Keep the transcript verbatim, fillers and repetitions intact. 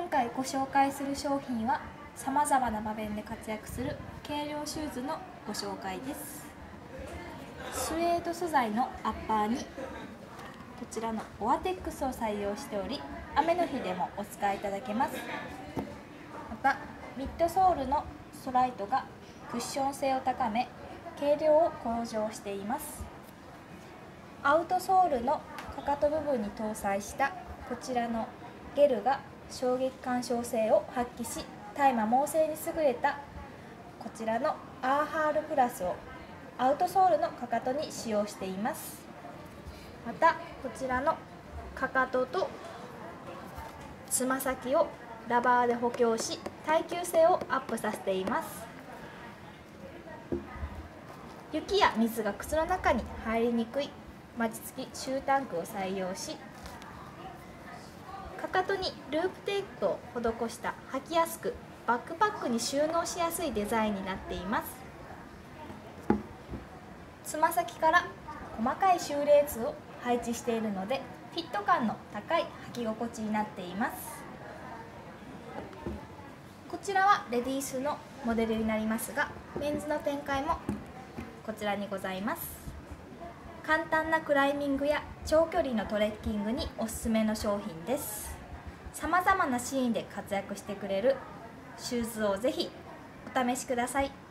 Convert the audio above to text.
今回ご紹介する商品はさまざまな場面で活躍する軽量シューズのご紹介です。スウェード素材のアッパーにこちらのオアテックスを採用しており、雨の日でもお使いいただけます。またミッドソールのストライトがクッション性を高め、軽量を向上しています。アウトソールのかかと部分に搭載したこちらのゲルが衝撃干渉性を発揮し、耐摩耗性に優れたこちらのアーハールプラスをアウトソールのかかとに使用しています。またこちらのかかととつま先をラバーで補強し、耐久性をアップさせています。雪や水が靴の中に入りにくいマチ付きシュータンクを採用し、かかとにループテープを施した履きやすくバックパックに収納しやすいデザインになっています。つま先から細かいシューレースを配置しているので、フィット感の高い履き心地になっています。こちらはレディースのモデルになりますが、メンズの展開もこちらにございます。簡単なクライミングや長距離のトレッキングにおすすめの商品です。さまざまなシーンで活躍してくれるシューズをぜひお試しください。